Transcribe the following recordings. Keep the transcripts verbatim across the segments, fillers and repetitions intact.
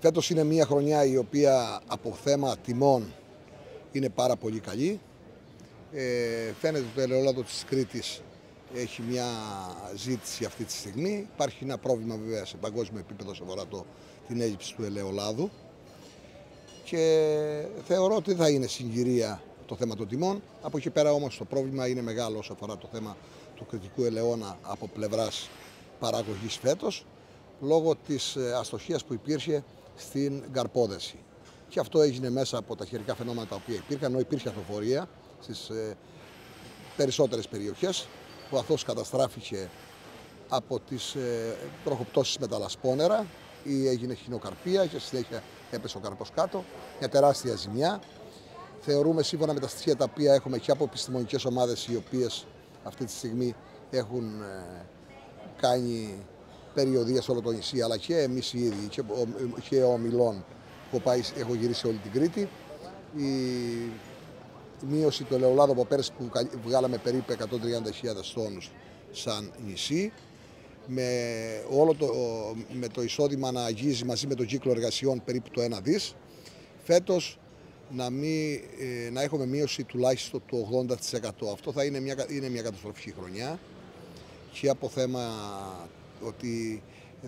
Φέτος είναι μια χρονιά η οποία από θέμα τιμών είναι πάρα πολύ καλή. Ε, φαίνεται ότι το ελαιόλαδο της Κρήτης έχει μια ζήτηση αυτή τη στιγμή. Υπάρχει ένα πρόβλημα βέβαια σε παγκόσμιο επίπεδο σε αφορά το, την έλλειψη του ελαιολάδου. Και θεωρώ ότι δεν θα είναι συγκυρία το θέμα των τιμών. Από εκεί πέρα όμως το πρόβλημα είναι μεγάλο όσο αφορά το θέμα του κρητικού ελαιόνα από πλευράς παραγωγής φέτος, λόγω της αστοχίας που υπήρχε στην καρπόδεση. Και αυτό έγινε μέσα από τα χερικά φαινόμενα τα οποία υπήρχαν, ενώ υπήρχε αθοφορία στις ε, περισσότερες περιοχές, που αυτός καταστράφηκε από τις ε, τροχοπτώσεις με τα λασπόνερα ή έγινε χινοκαρπία και στη συνέχεια έπεσε ο καρπός κάτω, μια τεράστια ζημιά. Θεωρούμε, σύμφωνα με τα στοιχεία τα οποία έχουμε και από επιστημονικές ομάδες οι οποίες αυτή τη στιγμή έχουν ε, κάνει περιοδεία σε όλο το νησί, αλλά και εμείς οι ίδιοι και ο, και ο Μιλών που πάει, έχω γυρίσει όλη την Κρήτη, η, η μείωση του ελαιολάδου από πέρσι που βγάλαμε περίπου εκατόν τριάντα χιλιάδες τόνους σαν νησί, με, όλο το, με το εισόδημα να αγγίζει μαζί με τον κύκλο εργασιών περίπου το ένα δις, φέτος να, μην, να έχουμε μείωση τουλάχιστον του ογδόντα τοις εκατό. Αυτό θα είναι μια, είναι μια καταστροφική χρονιά και από θέμα ότι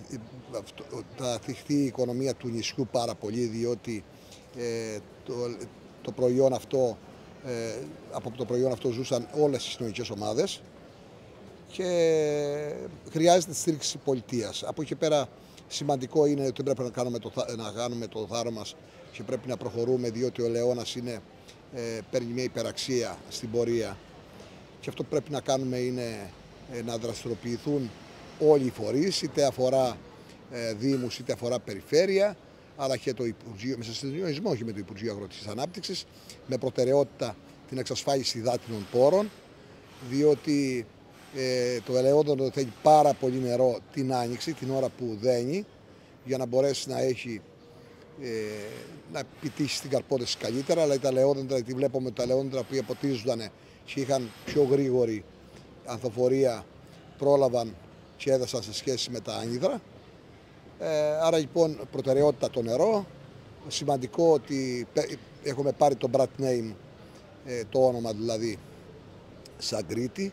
θα θυχτεί η οικονομία του νησιού πάρα πολύ, διότι ε, το, το προϊόν αυτό, ε, από το προϊόν αυτό ζούσαν όλες οι κοινωνικές ομάδες και χρειάζεται τη στήριξη της πολιτείας. Από εκεί πέρα σημαντικό είναι ότι πρέπει να κάνουμε το, να κάνουμε το θάρρο μας και πρέπει να προχωρούμε, διότι ο ελαιώνας είναι, ε, παίρνει μια υπεραξία στην πορεία και αυτό που πρέπει να κάνουμε είναι ε, να δραστηριοποιηθούν όλοι οι φορείς, είτε αφορά ε, δήμους είτε αφορά περιφέρεια, αλλά και το Υπουργείο, μέσα σε συντονισμό και με το Υπουργείο Αγροτικής Ανάπτυξης, με προτεραιότητα την εξασφάλιση υδάτινων πόρων, διότι ε, το ελαιόδοντο θέλει πάρα πολύ νερό την άνοιξη, την ώρα που δένει, για να μπορέσει να έχει ε, να επιτύχει την καρπόδεση καλύτερα, αλλά τα ελαιόδοντρα, γιατί βλέπουμε ότι τα ελαιόδοντρα που ποτίζονταν και είχαν πιο γρήγορη ανθοφορία πρόλαβαν και έδωσαν σε σχέση με τα άνυδρα. Ε, άρα λοιπόν προτεραιότητα το νερό. Σημαντικό ότι έχουμε πάρει το brand name, ε, το όνομα δηλαδή, σαν Κρήτη,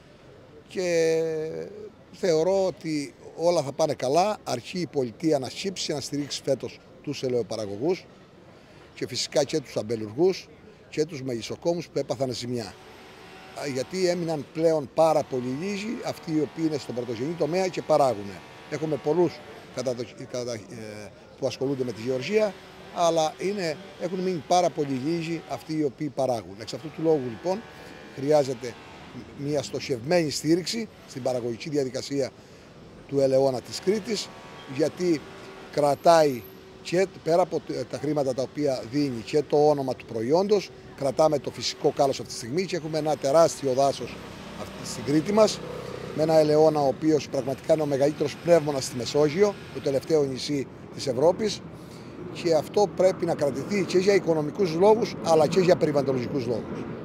και θεωρώ ότι όλα θα πάνε καλά. Αρχεί η πολιτεία να σύψει, να στηρίξει φέτος τους ελαιοπαραγωγούς και φυσικά και τους αμπελουργούς και τους μεγιστοκόμους που έπαθαν ζημιά. Γιατί έμειναν πλέον πάρα πολύ λίγοι αυτοί οι οποίοι είναι στον πρωτογενή τομέα και παράγουν. Έχουμε πολλούς κατα, κατα, ε, που ασχολούνται με τη γεωργία, αλλά είναι, έχουν μείνει πάρα πολύ λίγοι αυτοί οι οποίοι παράγουν. Εξ αυτού του λόγου λοιπόν χρειάζεται μια στοχευμένη στήριξη στην παραγωγική διαδικασία του ελαιώνα της Κρήτης, γιατί κρατάει και πέρα από τα χρήματα τα οποία δίνει και το όνομα του προϊόντος, κρατάμε το φυσικό κάλος αυτή τη στιγμή και έχουμε ένα τεράστιο δάσος στην Κρήτη μας, με ένα ελαιώνα ο οποίος πραγματικά είναι ο μεγαλύτερος πνεύμονας στη Μεσόγειο, το τελευταίο νησί της Ευρώπης, και αυτό πρέπει να κρατηθεί και για οικονομικούς λόγους αλλά και για περιβαλλοντολογικούς λόγους.